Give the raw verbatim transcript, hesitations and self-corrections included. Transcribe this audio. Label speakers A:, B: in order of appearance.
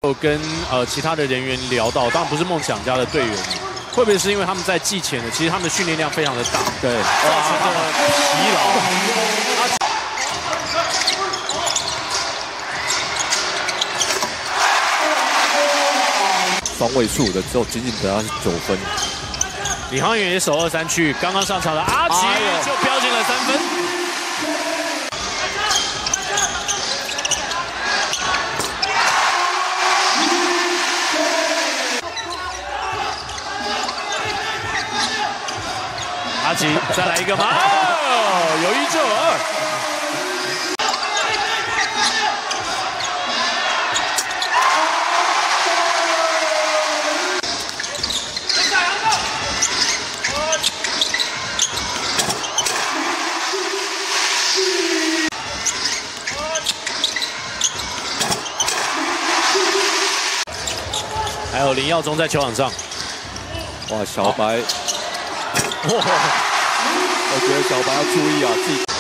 A: 有跟呃其他的人员聊到，当然不是梦想家的队员，会不会是因为他们在季前的，其实他们的训练量非常的大，
B: 对，
A: 造成的疲劳。
B: 双位数的，只有仅仅得到九分。
A: 李航远也守二三去，刚刚上场的阿奇就飙进了三分。阿奇再来一个吗？哦，有一就有二。还有林耀宗在球场上，
B: 哇，小白，哇，我觉得小白要注意啊，自己。